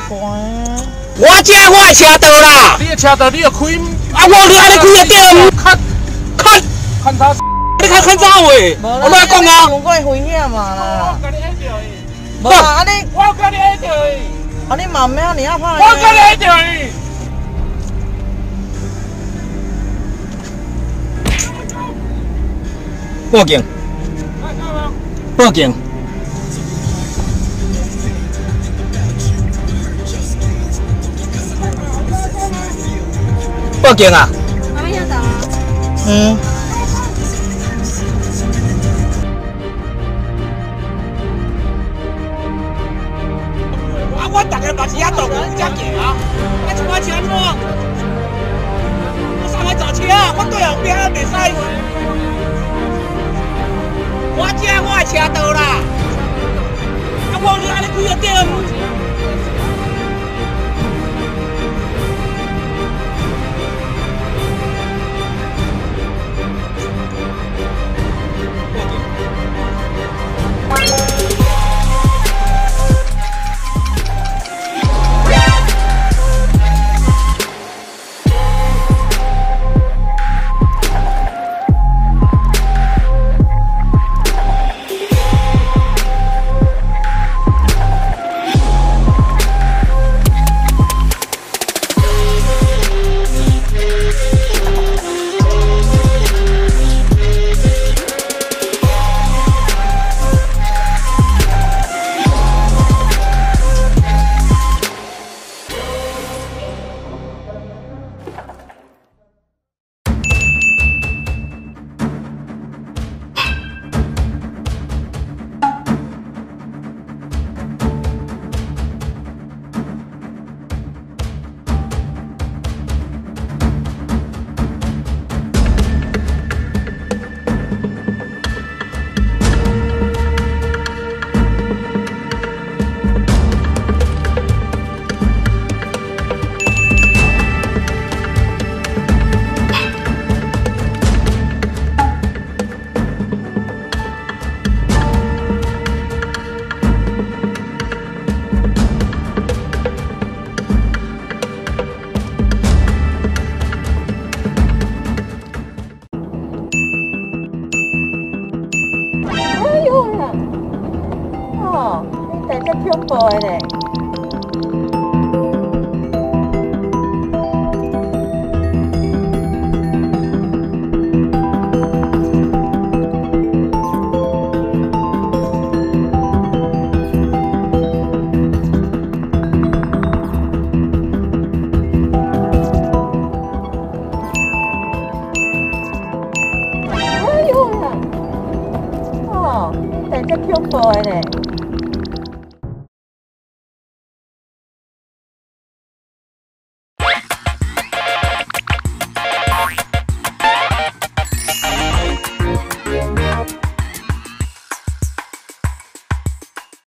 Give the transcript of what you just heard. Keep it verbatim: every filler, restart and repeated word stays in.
我这我的车道啦， 你的车道你要开， 啊我你安尼开得着？ 看看看他， 你看看走喂，我来讲啊。 有怪危险嘛啦。 我跟你挨着伊。 无啊，安尼我跟你挨着伊。 啊，你嘛免你啊怕。 我跟你挨着伊。 报警！报警！报警啊！ 哪有的？ 嗯。啊！我大家嘛是遐大公车行啊，啊像我车怎？我上来找车，我对后边袂使。我这我的车道啦，啊我你安尼开得着？ 哦，你在这恐怖的嘞。哎呦呀！哦，你在这恐怖的嘞。